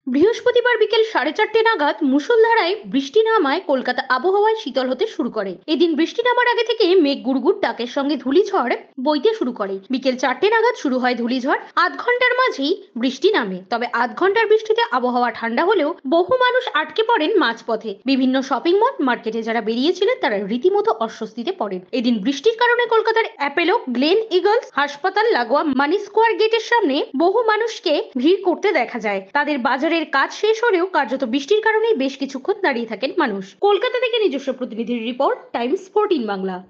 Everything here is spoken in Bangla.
বৃহস্পতিবার বিকেল 4:30 নাগাদ মুষলধারায় বৃষ্টি নামায় কলকাতা আবহাওয়ায় শীতল হতে শুরু করে। এদিন বৃষ্টি নামার আগে থেকে মেঘ গুড়গুড় ডাকের সঙ্গে ধূলিঝড় বইতে শুরু করে। বিকেল 4টে নাগাদ শুরু হয় ধূলিঝড়। আধ ঘন্টার মাঝেই বৃষ্টি নামে, তবে আধ ঘন্টার বৃষ্টিতে আবহাওয়া ঠান্ডা হলেও বহু মানুষ আটকে পড়েন মাঝপথে। বিভিন্ন শপিং মল মার্কেটে যারা বেরিয়েছিলেন তারা রীতিমতো অস্বস্তিতে পড়েন। এদিন বৃষ্টির কারণে কলকাতার অ্যাপেলো গ্লেন ইগলস হাসপাতাল লাগোয়া মানি স্কোয়ার গেটের সামনে বহু মানুষকে ভিড় করতে দেখা যায়। তাদের বাজারের কাজ শেষ হলেও কার্যত বৃষ্টির কারণেই বেশ কিছুক্ষণ দাঁড়িয়ে থাকেন মানুষ। কলকাতা থেকে নিজস্ব প্রতিনিধির রিপোর্ট, টাইমস 14 বাংলা।